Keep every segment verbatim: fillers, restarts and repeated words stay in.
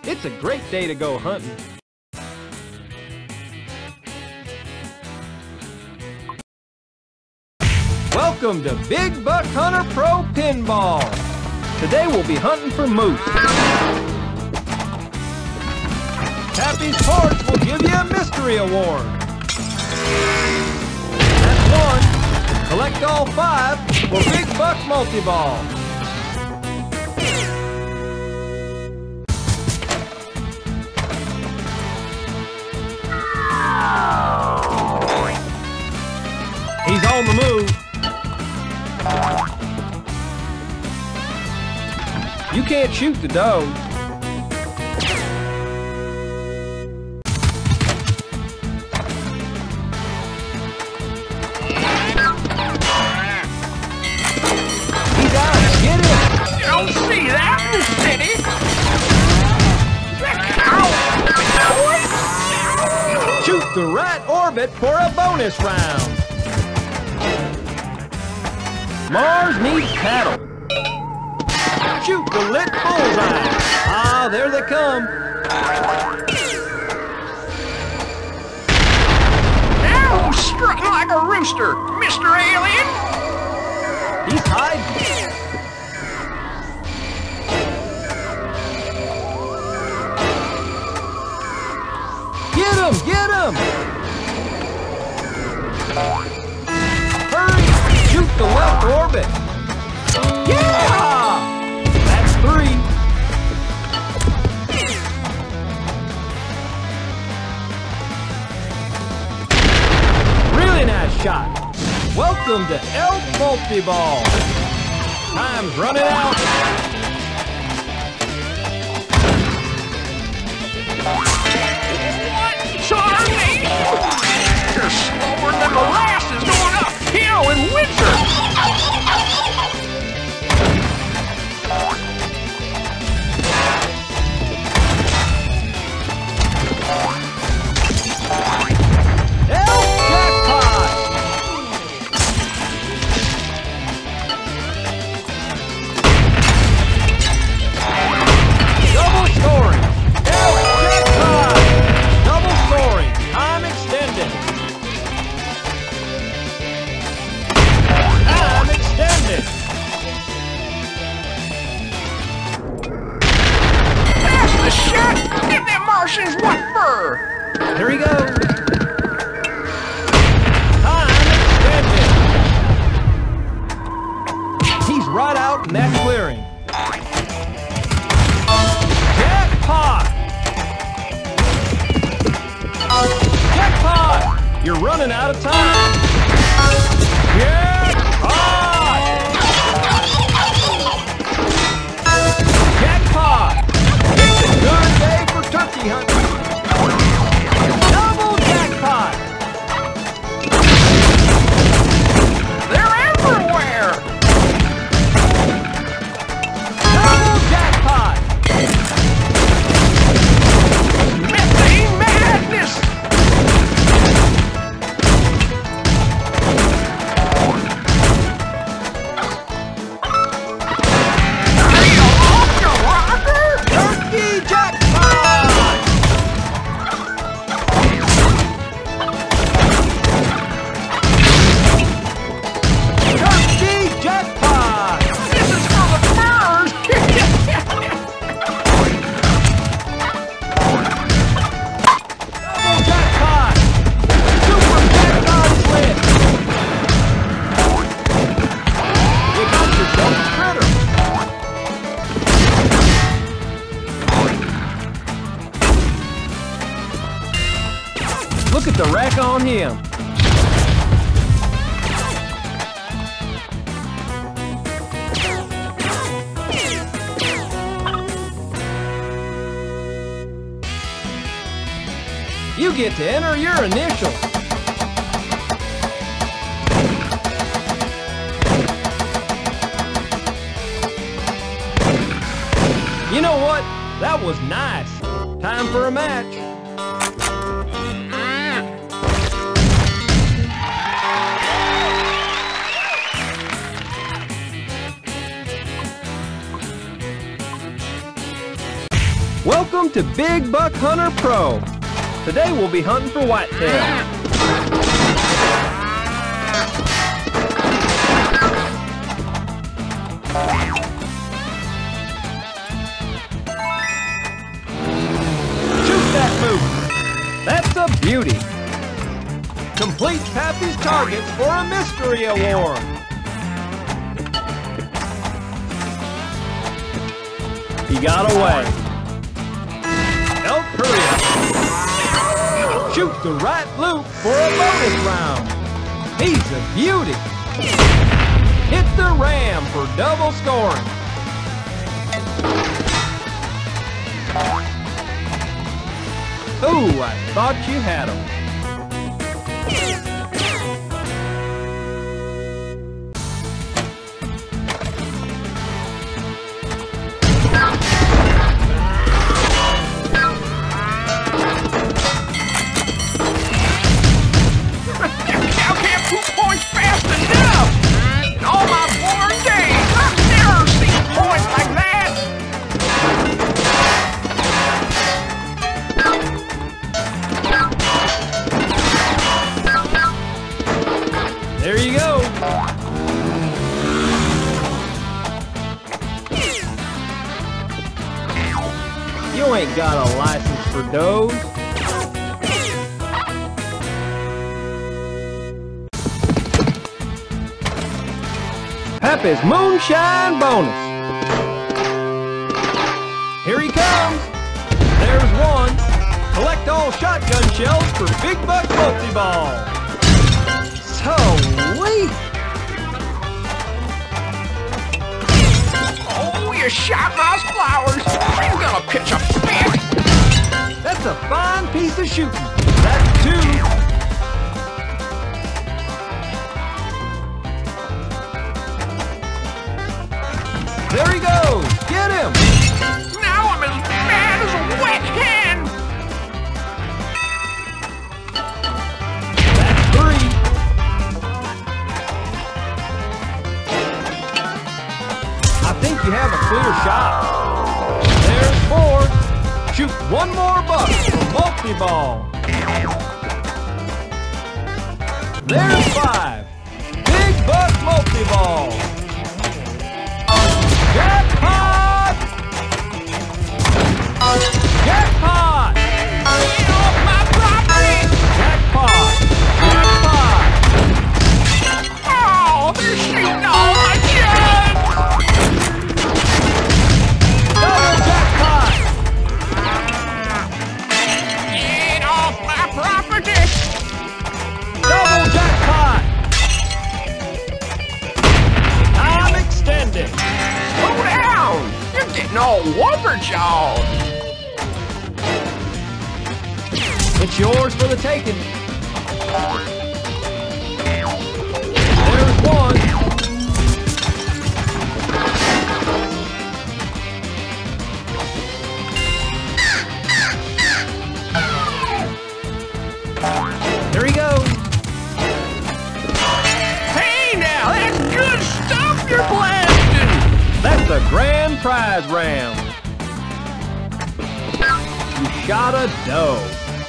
It's a great day to go hunting. Welcome to Big Buck Hunter Pro Pinball. Today we'll be hunting for moose. Happy's Porch will give you a mystery award. That's one. Collect all five for Big Buck Multi-Ball. He's on the move. You can't shoot the doe. He's out. Get him. You don't see that in the city. Shoot the right orbit for a bonus round. Mars needs paddle. Shoot the lit bullseye. Ah, there they come. Now strut like a rooster, Mister Alien. He's hiding. Get him, get him. Hurry, shoot the left orbit. Yeah! That's three. Really nice shot. Welcome to Elk Multi-Ball. Time's running out. What? Charlie? You're slower than molasses going uphill in winter. What fur? Here he goes. Time extended. He's right out in that clearing. Jackpot! Jackpot! You're running out of time. Jackpot! Jackpot! It's a good day for turkey hunting. Double jackpot! They're everywhere! Double jackpot! Methane madness! Are you off your rocker? Turkey jackpot! Turkey jackpot! This is for the birds! Double jackpot! Super jackpot is lit! You got yourself a critter! Look at the rack on him! You get to enter your initials. You know what? That was nice. Time for a match. Welcome to Big Buck Hunter Pro. Today we'll be hunting for whitetail. Shoot that moose. That's a beauty. Complete Pappy's targets for a mystery award. He got away. Elk, hurry up. Shoot the right loop for a bonus round. He's a beauty. Hit the ram for double scoring. Ooh, I thought you had him. There you go. You ain't got a license for does. Pappy's Moonshine Bonus. Here he comes. There's one. Collect all shotgun shells for Big Buck Multi-Ball. Sweet! Oh, you shot my flowers! I'm gonna pitch a fit! That's a fine piece of shooting. That's two. There he goes! Get him! Now I'm as mad as a wet hen! That's three. I think you have a clear shot. There's four. Shoot one more buck for multi-ball. There's five. Big Buck Multi-Ball. Jackpot! Jackpot! Get off my property! Jackpot! Jackpot! Oh, they're shooting all my guns! Double jackpot! Get off my property! Double jackpot! Time extended. Slow down! You're getting all wubber-jawed! It's yours for the taking. There's one. There he goes. Hey now, that's good stuff you're blasting! That's the grand prize round. You shot a doe.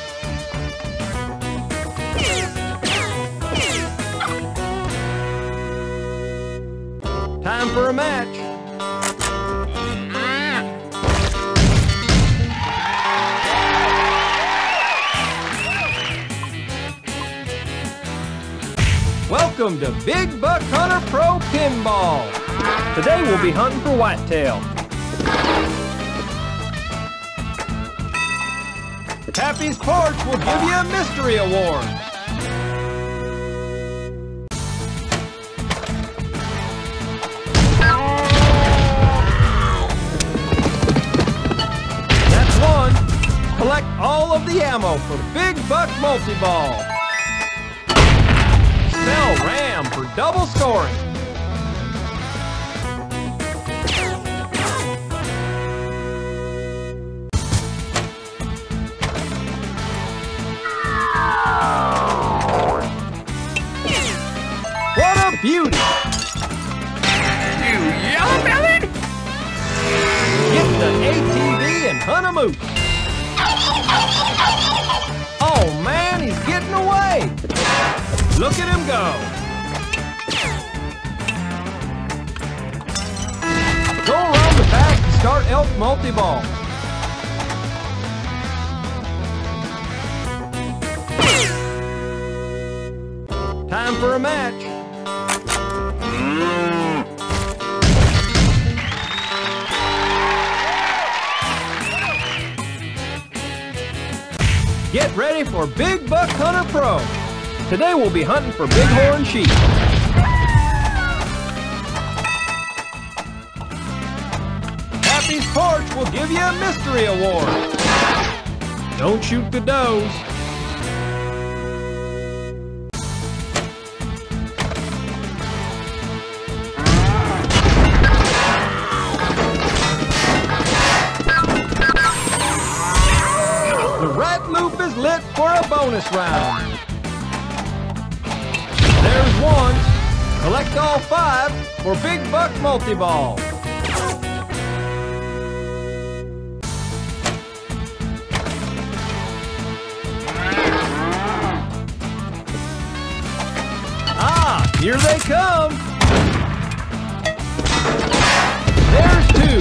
Time for a match. Welcome to Big Buck Hunter Pro Pinball. Today we'll be hunting for whitetail. Pappy's Porch will give you a mystery award. That's one. Collect all of the ammo for Big Buck Multi-Ball. Spell Ram for double scoring. What a beauty! You yellow-bellied? Get the A T V and and hunt a moose. Oh man, he's getting away. Look at him go. Go around the back and start elk multi-ball. Time for a match. Get ready for Big Buck Hunter Pro. Today we'll be hunting for bighorn sheep. Happy's Porch will give you a mystery award. Don't shoot the does. The right loop is lit for a bonus round. There's one. Collect all five for Big Buck Multi-Ball. Ah, here they come. There's two.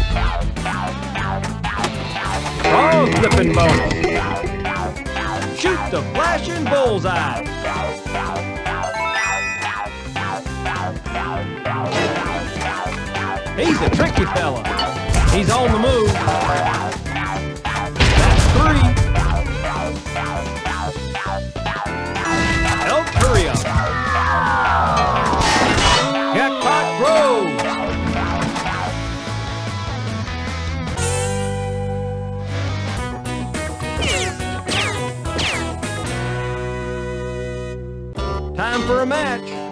Oh, flipping bonus. Shoot the flashing bullseye. He's a tricky fella. He's on the move. That's three. Elk, hurry up. Jackpot Grove. Time for a match.